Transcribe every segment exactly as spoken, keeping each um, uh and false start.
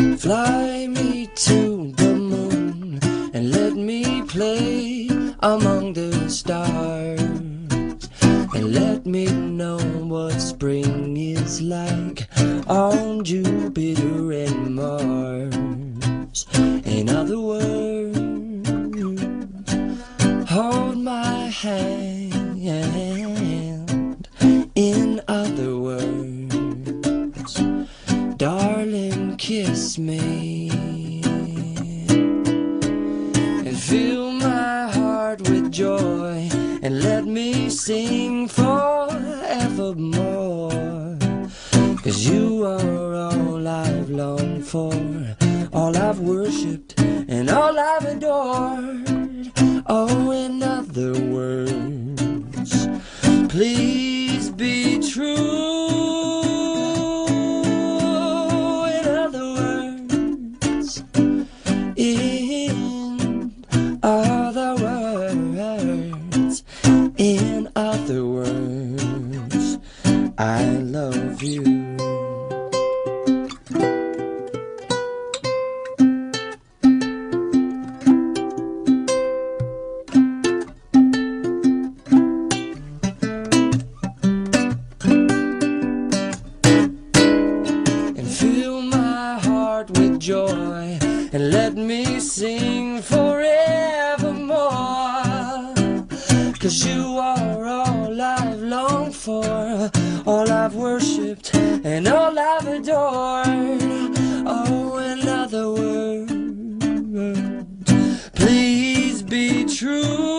Fly me to the moon and let me play among the stars, and let me know what spring is like on Jupiter and Mars. In other words, hold my hand. In other words, darling, kiss me and fill my heart with joy, and let me sing forevermore. 'Cause you are all I've longed for, all I've worshipped and all I've adored. Oh, in other words, please be true. In other words, in other words, in other words, I love you. Fill my heart with joy and let me sing forevermore. 'Cause you are all I've longed for, all I've worshipped and all I've adored. Oh, in other words, please be true.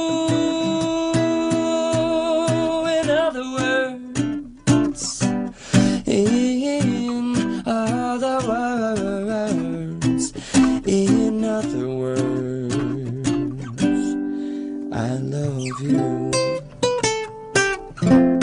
In other words, in other words, in other words, I love you.